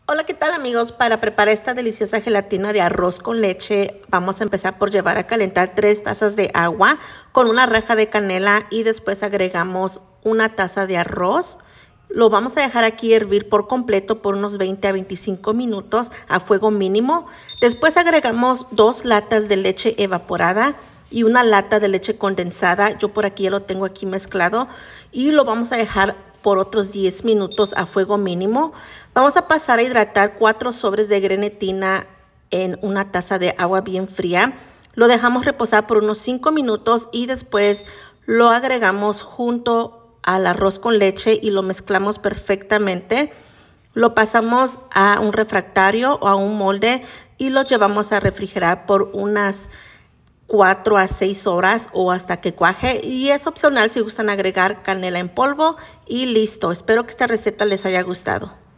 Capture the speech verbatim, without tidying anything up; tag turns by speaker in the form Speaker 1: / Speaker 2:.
Speaker 1: Hola, ¿qué tal amigos? Para preparar esta deliciosa gelatina de arroz con leche, vamos a empezar por llevar a calentar tres tazas de agua con una raja de canela y después agregamos una taza de arroz. Lo vamos a dejar aquí hervir por completo por unos veinte a veinticinco minutos a fuego mínimo. Después agregamos dos latas de leche evaporada y una lata de leche condensada. Yo por aquí ya lo tengo aquí mezclado y lo vamos a dejar por otros diez minutos a fuego mínimo. Vamos a pasar a hidratar cuatro sobres de grenetina en una taza de agua bien fría. Lo dejamos reposar por unos cinco minutos y después lo agregamos junto al arroz con leche y lo mezclamos perfectamente. Lo pasamos a un refractario o a un molde y lo llevamos a refrigerar por unas cuatro a seis horas o hasta que cuaje, y es opcional si gustan agregar canela en polvo y listo. Espero que esta receta les haya gustado.